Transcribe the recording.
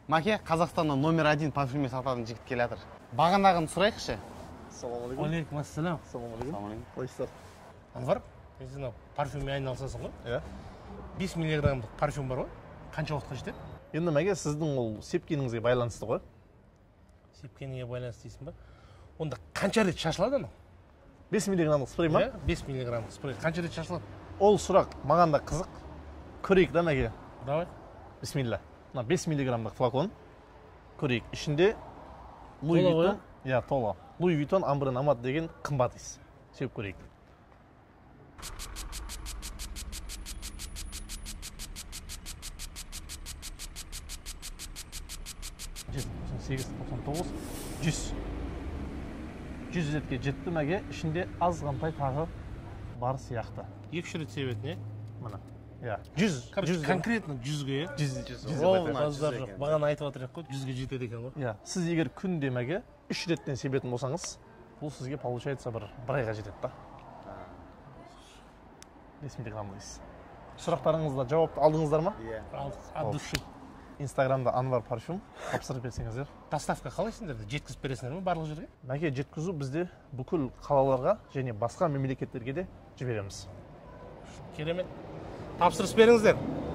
Маке, Қазақстаннан №1 парфюм сататын жігіт келе жатыр. Бағанағын сұрайықшы. Ассалаумағалейкум. Алейкум ассалам. Ассалаумағалейкум. Қалайсыздар? Анвар, сен парфюммен айналысасың ғой? Иә. 5 миллиграммдық парфюм бар ғой? Қанша уақытқа жетеді? Енді мәге сіздің ол сепкеніңізге байланысты ғой. Сепкеніңе байланысты дейсің ба? Онда қанша рет шашылады анау? 5 миллиграммдық спрей ма? 5 миллиграммдық спрей. Қанша рет шашылады? Ол сұрақ маған да қызық. Көрейік да мәге. Давай. Бисмилля. Мына 5 миллиграммдық флакон. Көрейік. Ішінде Луи Тола ғой? Виттон. Иә, тола. Луи Виттон Амбре Номад деген қымбат иіс. Сеп көрейік. Жүз ретке жетті мәге, ішінде аз ғантай тағы бар сияқты. 2-3 рет себетін, е? Мына. Иә, 100. Конкретно 100-ге, е? 100. Баздар жоқ. Бағана айтып отырық қой, 100-ге жетеді екен ғой. Иә, сіз егер күн демәге 3 реттен себетін болсаңыз, бұл сізге получается бір айға жетеді да. 5 миллиграмм дейсіз. Сұрақтарыңызда жауапты алдыңыздар ма? Иә. Алдық, от души. Инстаграмда Анвар парфюм тапсырып берсеңіздер. Доставка қалайсыңдар? Жеткізіп бересіңдер ме барлық жерге? Мәке, жеткізу бізде бүкіл қалаларға және басқа мемлекеттерге де жібереміз. Керемет. Тапсырыс беріңіздер.